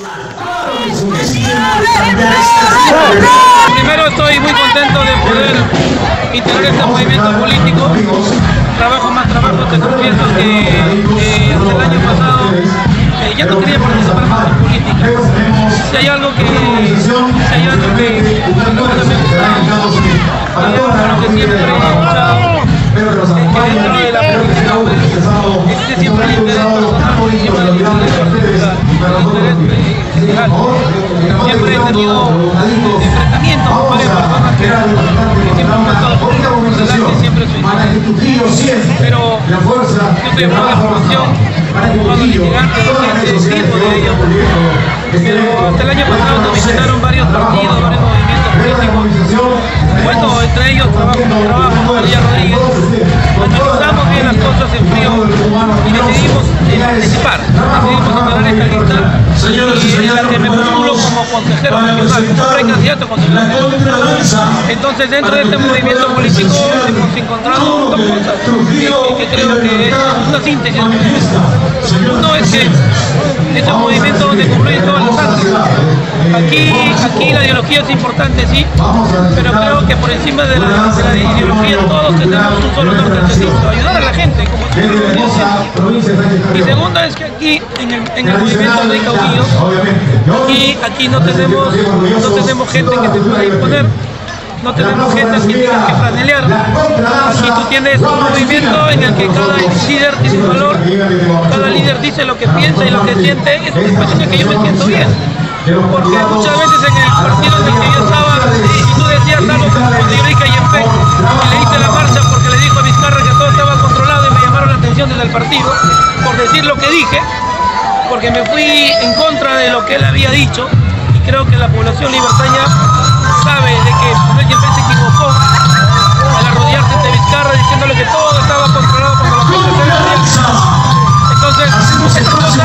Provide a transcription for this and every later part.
Primero estoy muy contento de poder integrar este movimiento político. Trabajo más trabajo, te confieso que hasta el año pasado ya no quería participar más en política. Si hay algo que nunca me gustaba, lo que siempre he escuchado, es que dentro de la política existe siempre el interés personal, siempre el interés particular, el interés general. Siempre he tenido enfrentamientos con varias personas que siempre han pasado por delante, siempre soy interés. Pero yo estoy en una formación, ocupado litigante, sirvo de ello. Pero hasta el año pasado nos visitaron varios partidos, varios movimientos políticos. Bueno, entre ellos trabajo María Rodríguez. Analizamos bien las cosas en frío y decidimos participar. Decidimos integrar esta lista y en la que me postulo como consejero regional, como precandidato consejero. Entonces, dentro de este movimiento político hemos encontrado dos cosas que creo que es una síntesis. Uno es que este es un movimiento donde confluyen todas las artes. Aquí la ideología es importante, sí, pero creo que por encima de la ideología todos tenemos un solo norte, ayudar a la gente, como y segundo es que aquí en el movimiento no hay caudillos y aquí no tenemos gente que te pueda imponer. No tenemos gente que tenga que franelear. Aquí tú tienes un movimiento en el que cada líder tiene valor, cada líder dice lo que piensa y lo que siente. Es una expresión en que yo me siento bien. Porque muchas veces en el partido en el que yo estaba, y tú decías algo como Rodríguez y Empec, y le hice la marcha porque le dijo a Vizcarra que todo estaba controlado y me llamaron la atención desde el partido por decir lo que dije, porque me fui en contra de lo que él había dicho, y creo que la población libertaña sabe de que Rodríguez se equivocó al arrodillarse ante Vizcarra diciéndole que todo estaba controlado cuando la gente se veía. Entonces, esas cosas,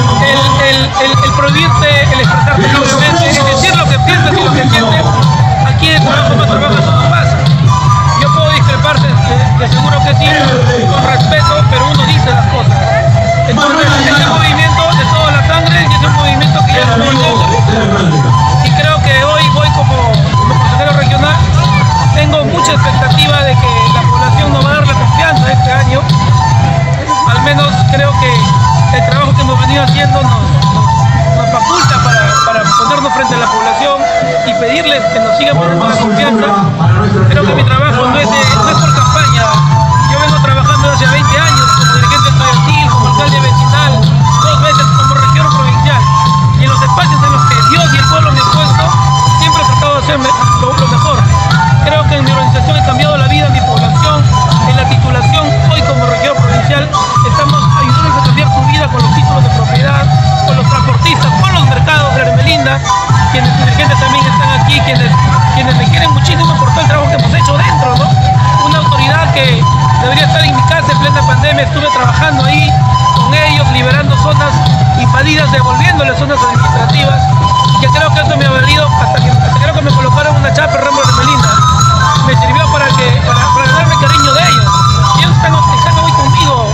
el prohibirte, el expresarte libremente, el decir lo que piensas y lo que sientes, aquí en trabajo más trabajo eso no pasa. Yo puedo discrepar, de seguro que sí, con respeto, pero uno dice las cosas. Entonces, este movimiento de toda la sangre y es un movimiento que ya no y creo que hoy voy como consejero regional. Tengo mucha expectativa de que la población nos va a dar la confianza este año. Al menos creo que el trabajo que hemos venido haciendo nos faculta para ponernos frente a la población y pedirles que nos sigan poniendo la confianza. Creo que mi trabajo no es por campaña. Yo vengo trabajando hace 20 años como dirigente estudiantil, como alcalde vecinal, 2 veces como región provincial. Y en los espacios en los que Dios y el pueblo me han puesto, siempre he tratado de hacer lo mejor. Creo que en mi organización he cambiado la vida de mi población. En la titulación, hoy como región provincial, estamos ayudando a cambiar tu vida con los títulos de propiedad, con los transportistas, con los mercados de Hermelinda, quienes dirigentes también están aquí, quienes me quieren muchísimo por todo el trabajo que hemos hecho dentro, ¿no? Una autoridad que debería estar en mi casa en plena pandemia, estuve trabajando ahí con ellos, liberando zonas invadidas, devolviéndoles zonas administrativas, y que creo que eso me ha valido hasta creo que me colocaron una chapa en Ramos de Hermelinda. Me sirvió para ganarme cariño de ellos. Y ellos están hoy conmigo,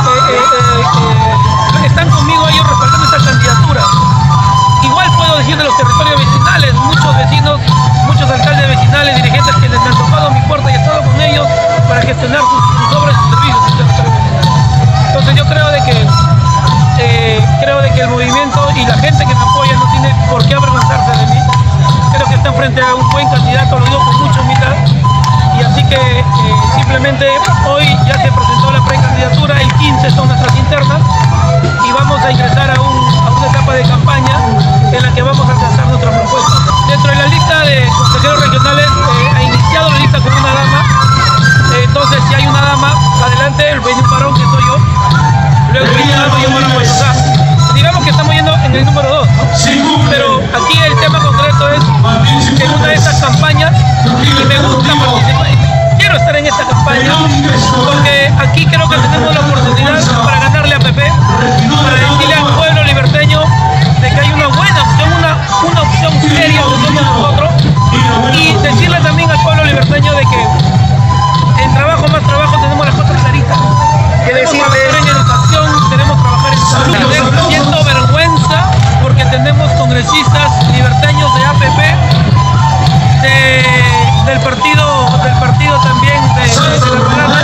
están conmigo ellos respaldando esta candidatura. Igual puedo decir de los territorios vecinales, muchos vecinos, muchos alcaldes vecinales, dirigentes quienes me han tocado mi puerta y he estado con ellos para gestionar sus obras y sus servicios en el territorio vecinal. Entonces yo creo de que el movimiento y la gente que me apoya no tiene por qué avergonzarse de mí. Creo que están frente a un buen candidato, lo digo con mucha humildad. Y así que simplemente hoy ya se presentó la precandidatura, el 15 son nuestras internas y vamos a ingresar a una etapa de campaña en la que vamos a alcanzar nuestra propuesta. Dentro de la lista de consejeros regionales ha iniciado la lista con una dama, entonces si hay una dama, adelante, viene un varón que soy yo, luego viene una dama y un varón pues, o sea, digamos que estamos yendo en el número 2, ¿no? Pero aquí el tema concreto es en una de estas campañas y me gusta participar, quiero estar en esta campaña porque aquí creo que tenemos la oportunidad para ganarle a PP, para decirle al pueblo liberteño de que hay una buena opción, una opción seria que somos nosotros, y decirle también al pueblo liberteño de que en trabajo más trabajo tenemos las cosas claritas. Queremos trabajar en educación, queremos trabajar en salud. Siento vergüenza porque tenemos congresistas liberteños de APP, del partido también de la Rurana,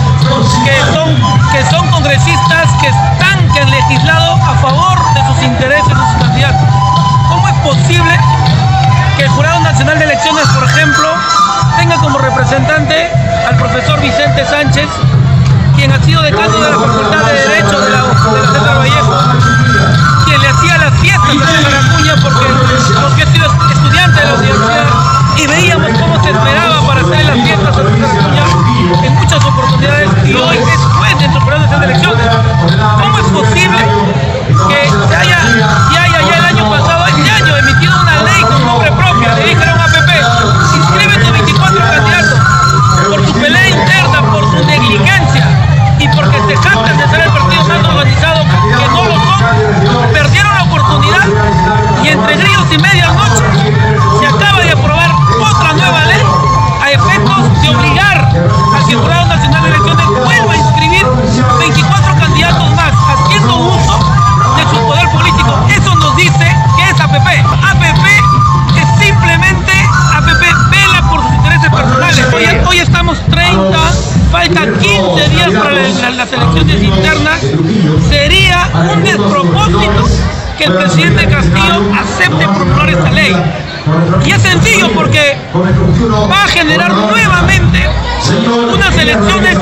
que son congresistas que han legislado a favor de sus intereses de sus candidatos. ¿Cómo es posible que el Jurado Nacional de Elecciones, por ejemplo, tenga como representante al profesor Vicente Sánchez, quien ha sido decano de la Facultad de Derecho de la César Vallejo, quien le hacía las fiestas a César Acuña porque he sido estudiante de la universidad y veíamos cómo se esperaba para hacerle las fiestas a César Acuña en muchas oportunidades, y hoy es juez de Jurado Nacional de Elecciones? ¿Cómo es posible que se haya ya el año pasado, este año, emitido una ley con nombre propio? Le dijeron a APP, inscribe tus 24 candidatos. Por su pelea interna, por su negligencia y porque se jactan de ser el partido más organizado, que no lo son, perdieron la oportunidad, y entre grillos y medianoche se acaba de aprobar otra nueva ley a efectos de obligar al que el Jurado Nacional de Elecciones vuelva a inscribir 24 candidatos más, haciendo uso de su poder político. Eso nos dice que es APP. APP es simplemente APP, vela por sus intereses personales. Hoy estamos 30, faltan 15 días para las elecciones internas. Sería un despropósito que el presidente Castillo acepte promulgar esta ley. Y es sencillo porque va a generar nuevamente unas elecciones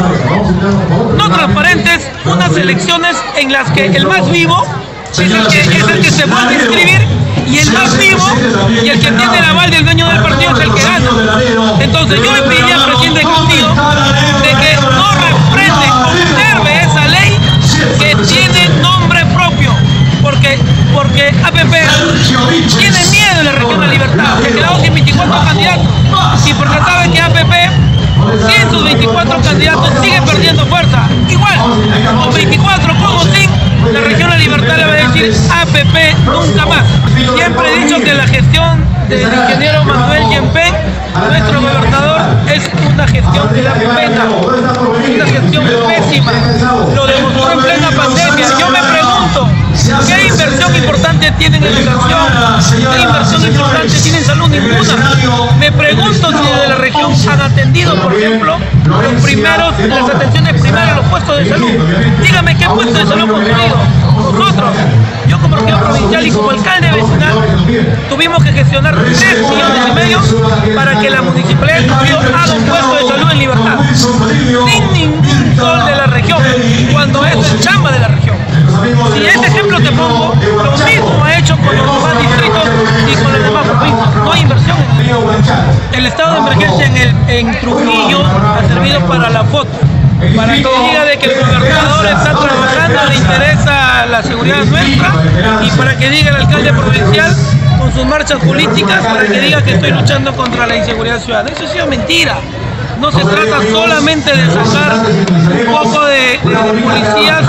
no transparentes, unas elecciones en las que el más vivo es el que se vuelve a inscribir, y el más vivo y el que tiene el aval del dueño del partido es el que gana. Entonces yo le pediría al presidente Castillo de que no refrende, observe esa ley que tiene nombre propio, porque APP tiene miedo en la región de Libertad, se quedó sin 24 candidatos, y porque saben que APP sin sus 24 candidatos sigue perdiendo fuerza. Igual, con 24 como sin, la región de Libertad le va a decir APP nunca más. Siempre he dicho que la gestión del ingeniero Manuel Yempén, nuestro gobernador, es una gestión que da pena, una gestión pésima. Lo demostró en plena pandemia. Yo me pregunto, ¿qué inversión importante tienen en educación? ¿Qué inversión importante tienen en salud? Ninguna. Me pregunto si desde la región han atendido, por ejemplo, las atenciones primarias, los puestos de salud. Dígame, ¿qué puestos de salud hemos tenido? Nosotros, yo como regidor provincial y como alcalde vecinal, tuvimos que gestionar 3,5 millones para que la municipalidad de Trujillo haga un puesto de salud en Libertad, sin ningún sol de la región, cuando es el chamba de la región. Si este ejemplo te pongo, lo mismo ha hecho con los demás distritos y con las demás provincias. No hay inversión. El estado de emergencia en Trujillo ha servido para la foto, para que diga de que el gobernador está trabajando, le interesa la seguridad nuestra, y para que diga el alcalde provincial con sus marchas políticas, para que diga que estoy luchando contra la inseguridad ciudadana. Eso ha sido mentira. No se trata solamente de sacar un poco de policías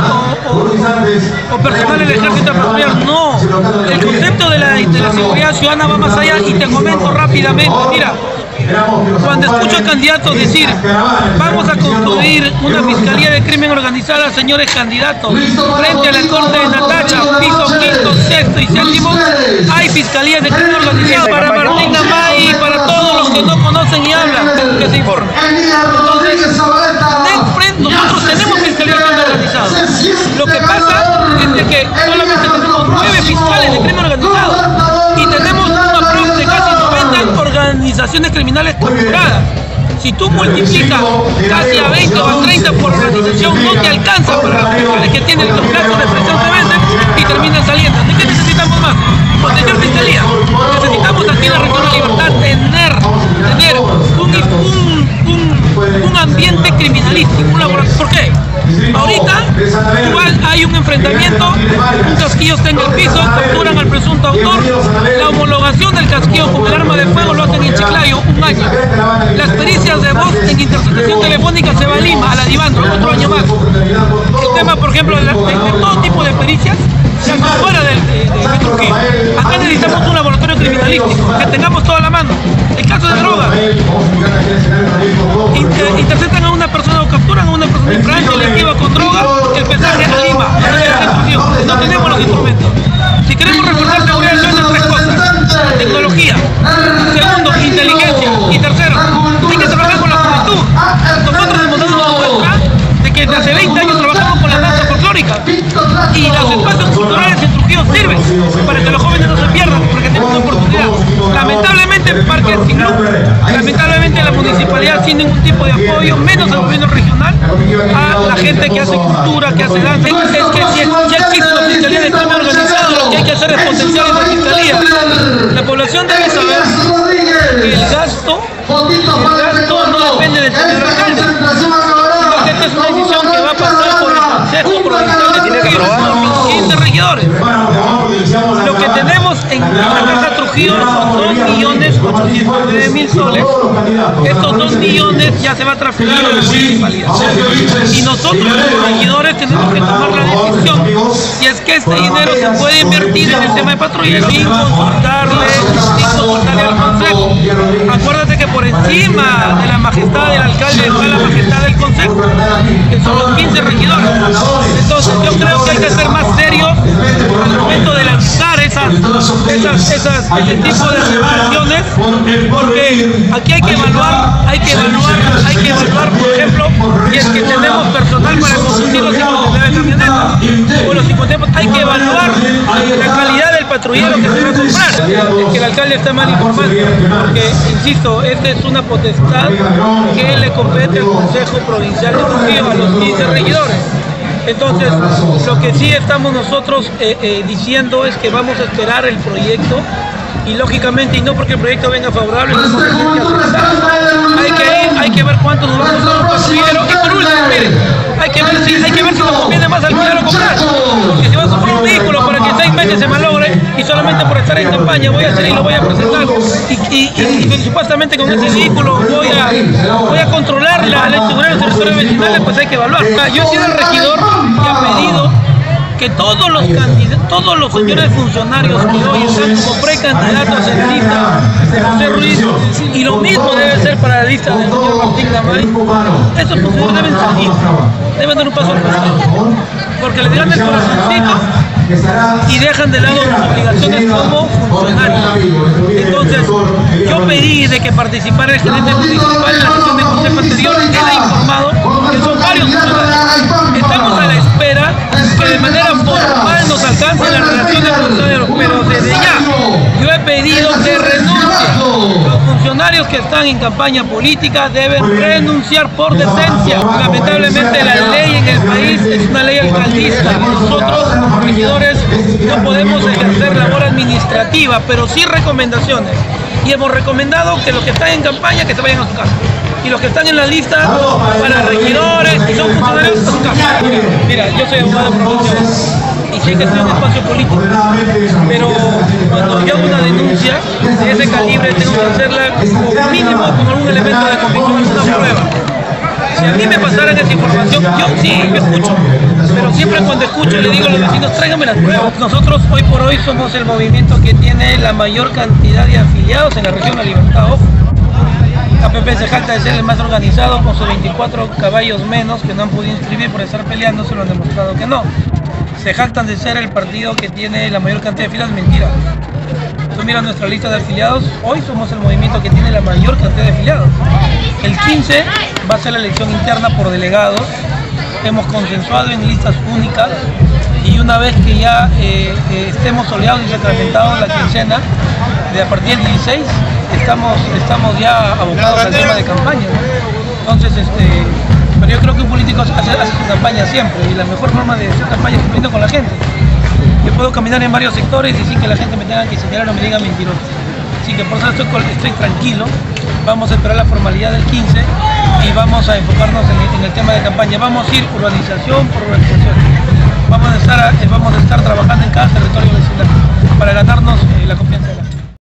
o personal del ejército a patrullar. No, el concepto de la seguridad ciudadana va más allá, y te comento rápidamente. Mira, cuando escucho a candidatos decir vamos a construir una fiscalía de crimen organizada, señores candidatos, frente a la corte de Natacha, piso 5º, 6º y 7º, hay fiscalías de crimen organizado para Martín Amay, para todos los que no conocen y hablan, que se informen. Entonces, nosotros tenemos fiscalía de crimen organizado. Lo que pasa es de que solamente tenemos 9 fiscales de crimen organizado y tenemos una prueba de casi 90 organizaciones criminales capturadas. Si tú multiplicas casi a 20 o a 30 por organización, no te alcanza para los fiscales que tienen los plazos de presión se vencen y terminan saliendo. ¿De qué necesitamos más? Protección fiscalía. Necesitamos aquí en la región de Libertad tener un ambiente criminalístico, un laboratorio. ¿Por qué? Ahorita igual hay un enfrentamiento, un casquillo está en el piso, capturan al presunto autor, la homologación del casquillo con el arma de fuego lo hacen en Chiclayo, 1 año. Las pericias de voz en interceptación telefónica se va a Lima, a la Divandro, otro año más. El tema, por ejemplo, de todo tipo de pericias se hacen fuera de Trujillo. Acá necesitamos un laboratorio criminalístico, que tengamos toda la mano. El caso de drogas, interceptan a una persona o capturan a una persona en Francia, delictiva con droga, el pesaje a Lima, no tenemos los instrumentos. Si queremos reforzar seguridad para que los jóvenes no se pierdan, porque tengan una oportunidad. Lamentablemente Parque Sin Luz, lamentablemente la municipalidad sin ningún tipo de apoyo, menos el gobierno regional, a la gente que hace cultura, que hace danza. Es que si ya existe la fiscalía de crimen organizado, lo que hay que hacer es potenciar esa fiscalía. La población debe saber que el gasto no depende del señor alcalde, sino que esta es una decisión que va a pasar por el Consejo Provincial de Trujillo, por los 15 regidores. Lo que tenemos en la Caja Trujillo son 2.809.000 soles. Estos 2 millones ya se va a transferir a la municipalidad. Y nosotros los regidores tenemos que tomar la decisión si es que este dinero se puede invertir en el tema de patrulla sin consultarle al Consejo. Acuérdate que por encima de la majestad del alcalde está la majestad del Consejo, que son los 15 regidores. Entonces yo creo que hay que ser más serio al momento de lanzar ese tipo de regulaciones, porque aquí hay que evaluar, por ejemplo, si es que tenemos personal para conducir los 59 camionetas o los 50, hay que evaluar la calidad del patrullero que se va a comprar. Es que el alcalde está mal informado, porque, insisto, esta es una potestad que le compete al Consejo Provincial de Trujillo, a los 15 regidores. Entonces, lo que sí estamos nosotros diciendo es que vamos a esperar el proyecto y lógicamente, y no porque el proyecto venga favorable, hay que ver cuánto nos va a costar un patrullero. Y por último, miren, hay que ver si nos conviene más alquilar o comprar, porque si vas a comprar un vehículo para que 6 meses se malogre y solamente por estar en campaña voy a hacer y lo voy a presentar y supuestamente con ese vehículo voy a controlar la inseguridad de los territorios vecinales, pues hay que evaluar. Yo he sido el regidor y he pedido que todos los señores funcionarios que hoy están como precandidatos en la lista de José Ruiz, y lo mismo debe ser para la lista del señor Martín Gamay, esos funcionarios deben salir, deben dar un paso al costado, porque les dan el corazoncito y dejan de lado sus obligaciones como funcionarios. Entonces, yo pedí de que participara el gerente municipal en la sesión de consejo anterior. Él ha informado que son varios funcionarios. Estamos a la espera que de manera formal nos alcancen las relaciones funcionarios, pero desde ya yo he pedido que renuncien. Los funcionarios que están en campaña política deben renunciar por decencia. Lamentablemente la ley en el país es una ley alcaldista. Nosotros, regidores, no podemos ejercer labor administrativa, pero sí recomendaciones. Y hemos recomendado que los que están en campaña que se vayan a su casa. Y los que están en la lista para regidores y son funcionarios a su casa. Mira, yo soy abogado de profesión y sé que estoy en un espacio político, pero cuando yo hago una denuncia de ese calibre tengo que hacerla como mínimo con algún elemento de convicción, alguna prueba. Si a mí me pasaran esa información, yo escucho, pero siempre cuando escucho le digo a los vecinos, tráigame las pruebas. Nosotros hoy por hoy somos el movimiento que tiene la mayor cantidad de afiliados en la región de La Libertad. KPP se jacta de ser el más organizado con sus 24 caballos menos que no han podido inscribir por estar peleando, se lo han demostrado que no. Se jactan de ser el partido que tiene la mayor cantidad de afiliados, mentira. Tú miras nuestra lista de afiliados, hoy somos el movimiento que tiene la mayor cantidad de afiliados. El 15 va a ser la elección interna por delegados, hemos consensuado en listas únicas y una vez que ya estemos oleados y sacramentados la quincena, de a partir del 16, estamos ya abocados al tema de campaña, ¿no? Entonces, pero yo creo que un político hace su campaña siempre y la mejor forma de hacer campaña es cumpliendo con la gente. Yo puedo caminar en varios sectores y sin que la gente me tenga que señalar o me diga mentiroso. Así que por eso estoy tranquilo, vamos a esperar la formalidad del 15 y vamos a enfocarnos en el tema de campaña. Vamos a ir urbanización por urbanización. Vamos a estar trabajando en cada territorio vecinal para ganarnos la confianza de la gente.